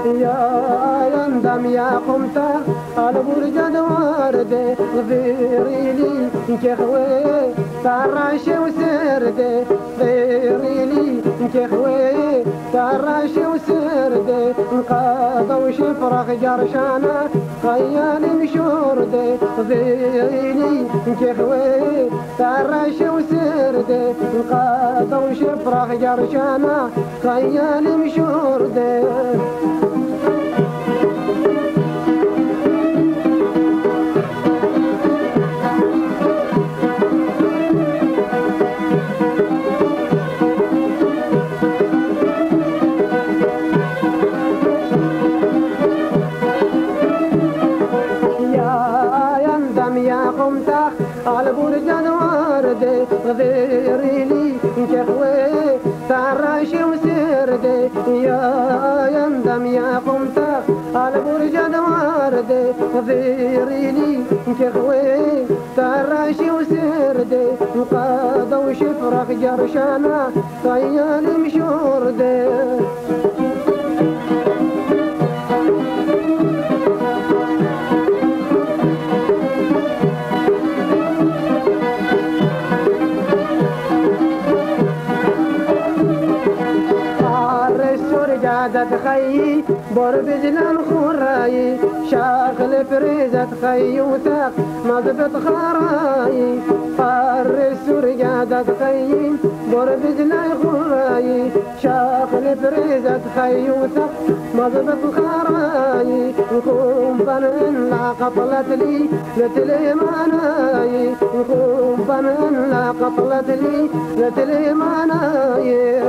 يا يندم يا قمتا على برج وردي غفيري لي كخوي تعرشي وسردي غفيري لي كخوي تعرشي وسردي انقاض وشفرخ جرشانا خيالي مشوردي غفيري لي كخوي تعرشي وسردي انقاض وشفرخ جرشانا خيالي مشوردي على برج وردي غفيري لي كخوي تعرشي وسردي يا يندم يا قمتا على برج وردي غفيري لي كخوي تعرشي وسردي انقاض وشفرخ جرشانا خيالي مشوردي خي بربجنا الخراي شاغل فريزة خي وثاق مضبط خراي قار السرقادة خي بربجنا الخراي شاغل فريزة خي وثاق مضبط خراي نكون بنن لا قطلت لي لتلي ماناي نكون بنن لا قطلت لي لتلي ماناي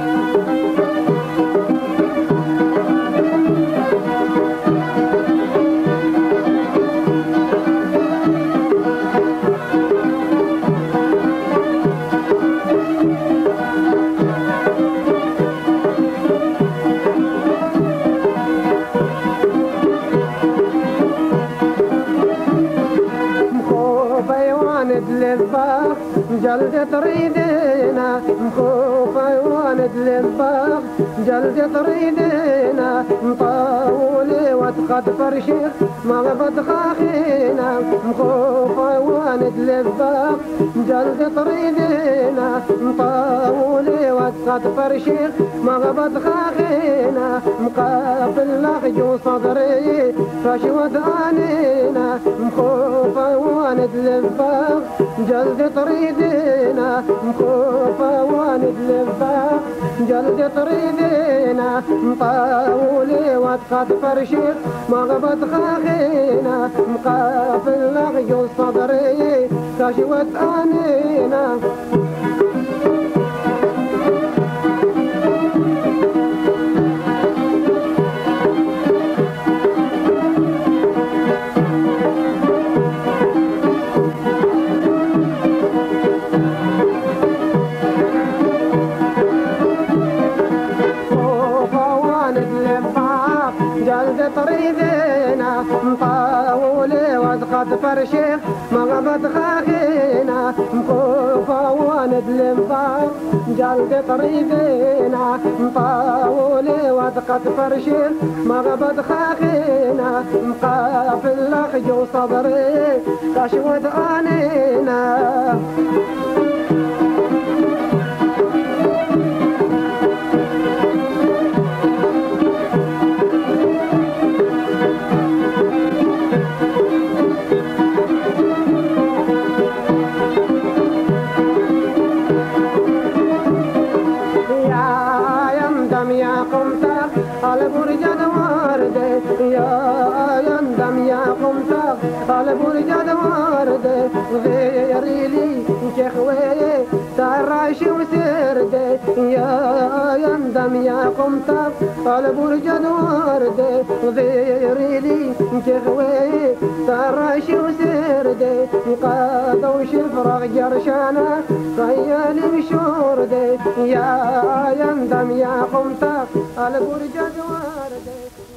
للباغ جلد تريدنا مخوف واند للباغ جلد تريدنا مطاولي وتقد فرشيخ مغبط خاخينا مخوف واند للباغ جلد تريدنا مطاولي وتقد فرشيخ مغبط خاخينا مقابل لغجو صدري فشوت عنينا مخوف واند للباغ جلد طريدنا مخوفة واند للباغ جلد طريدنا مطاولي واتقد فرشيخ مغبط خاخينا مقافل لغيو صدري كشوت عنينا جلد طريدنا مطاولي واتقد فرشيخ مغبط خاخينا مخوفة واند للباغ جلد طريدنا مطاولي واتقد فرشيخ مغبط خاخينا مقافل لخجو صدري كشوت عنينا على برج وردي يا يندم يا قمتا على برج وردي غيري لي كخوي تعرشي وسردي يا يندم يا قمتا على برج وردي غيري لي كخوي تعرشي وسردي قاض وشفرغ جرشانا خيالي مشوردي يا يندم يا قمتا على برج وردي